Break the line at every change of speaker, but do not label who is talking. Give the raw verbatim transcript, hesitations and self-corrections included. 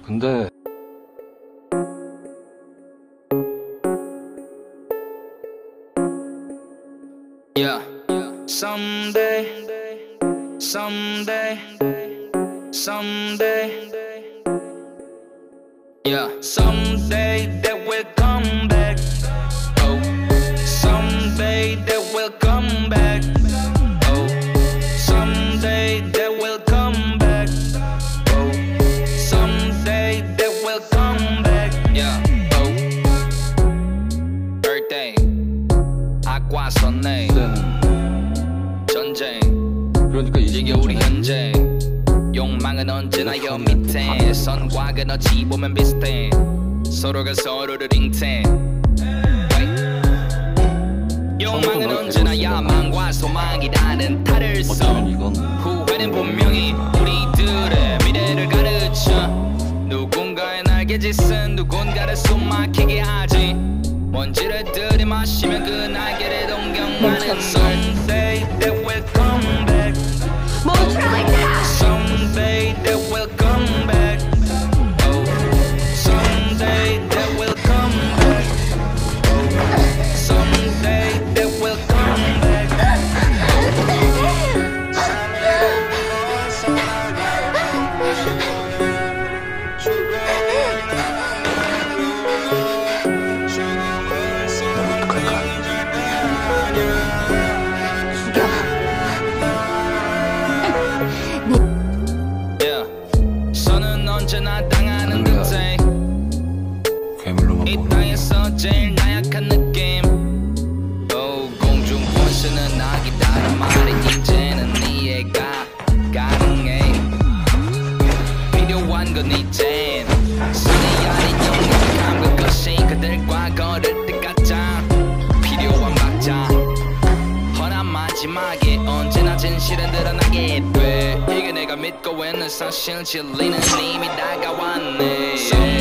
근데
Yeah, someday, someday, someday. Yeah, someday they will come back. Oh, someday they will come back. Oh, someday they will come back. Oh, someday they will come back. Yeah, oh. Birthday, aqua sonne. 전쟁.
그러니까
이게 우리 현재. 욕망은 언제나 여 밑에 선과 그너지 보면 비슷해 서로가 서로를 잉태 욕망은 언제나 야망과 소망이라는 탈을 써 후회는 분명히 우리들의 미래를 가르쳐 누군가의 날개짓은 누군가를 숨막히게 하지 먼지를 들이마시면 그 날개를 동경하는 Someday they will come back. Someday they will come back. Oh, someday they will come back. Oh, someday they will come back. 언제나 당하는 듯해 이 땅에서 제일 나약한 느낌 오 공중 원수는 아기다란 말이 이제는 이해가 가능해 필요한 건 이젠 선이 아닌 영역감 그것이 그들과 걸을 때 같아 필요한 박자 허나 마지막에 언제나 진실은 드러나게 돼 이게 내가 믿고 있는 사실 진리는 이미 다가왔네